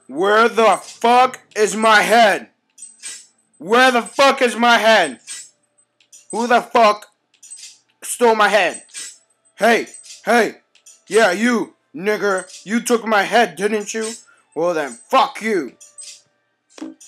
Where the fuck is my head? Where the fuck is my head? Who the fuck stole my head? Hey, yeah, you, nigger, you took my head, didn't you? Well then, fuck you.